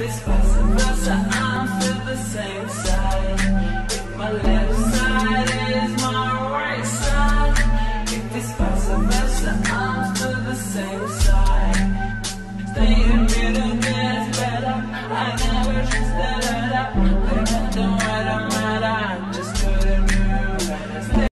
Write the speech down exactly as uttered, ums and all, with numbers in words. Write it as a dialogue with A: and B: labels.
A: it's vice versa, I'm still the same side. If my left side is my right side, if it's vice versa, I'm still the same side. Staying middle gets better, I never just let it up.